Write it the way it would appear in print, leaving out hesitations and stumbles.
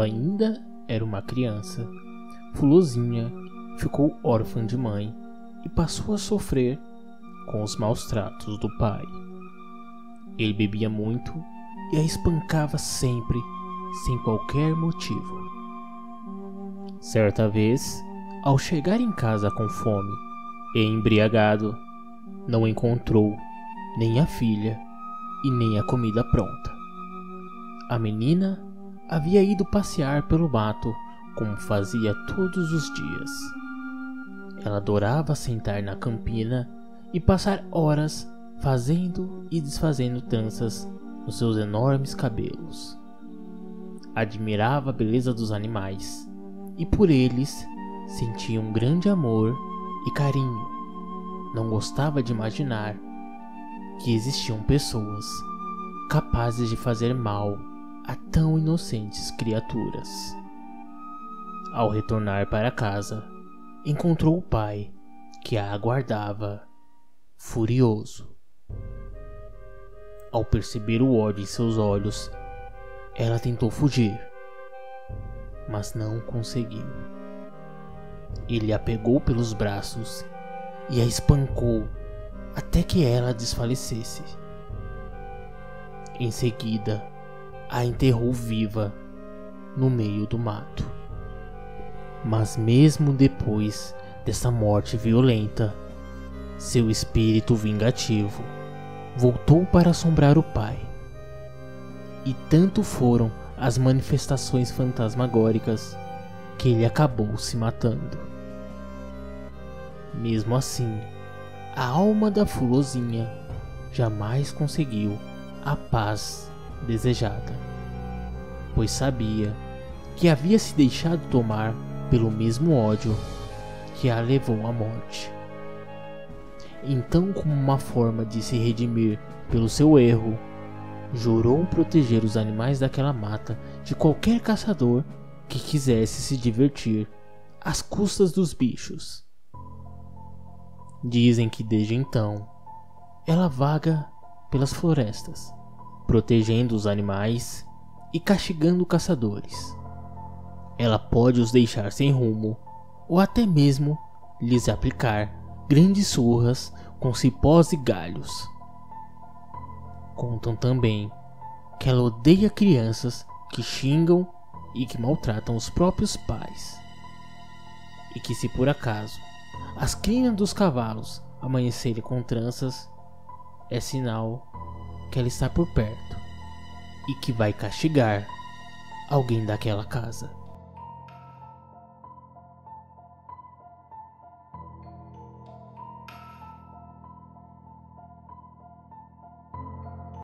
ainda era uma criança, Fulozinha ficou órfã de mãe e passou a sofrer com os maus tratos do pai. Ele bebia muito e a espancava sempre, sem qualquer motivo. Certa vez, ao chegar em casa com fome e embriagado, não encontrou nem a filha e nem a comida pronta. A menina havia ido passear pelo mato como fazia todos os dias. Ela adorava sentar na campina e passar horas fazendo e desfazendo tranças nos seus enormes cabelos. Admirava a beleza dos animais e por eles sentia um grande amor e carinho. Não gostava de imaginar que existiam pessoas capazes de fazer mal a tão inocentes criaturas. Ao retornar para casa, encontrou o pai, que a aguardava, furioso. Ao perceber o ódio em seus olhos, ela tentou fugir, mas não conseguiu. Ele a pegou pelos braços e a espancou até que ela desfalecesse. Em seguida, a enterrou viva no meio do mato. Mas mesmo depois dessa morte violenta, seu espírito vingativo voltou para assombrar o pai. E tanto foram as manifestações fantasmagóricas que ele acabou se matando. Mesmo assim, a alma da Fulozinha jamais conseguiu a paz desejada, pois sabia que havia se deixado tomar pelo mesmo ódio que a levou à morte. Então, como uma forma de se redimir pelo seu erro, jurou proteger os animais daquela mata de qualquer caçador que quisesse se divertir às custas dos bichos. Dizem que desde então ela vaga pelas florestas, protegendo os animais e castigando caçadores. Ela pode os deixar sem rumo ou até mesmo lhes aplicar grandes surras com cipós e galhos. Contam também que ela odeia crianças que xingam e que maltratam os próprios pais, e que se por acaso as crinas dos cavalos amanhecerem com tranças, é sinal que ela está por perto e que vai castigar alguém daquela casa.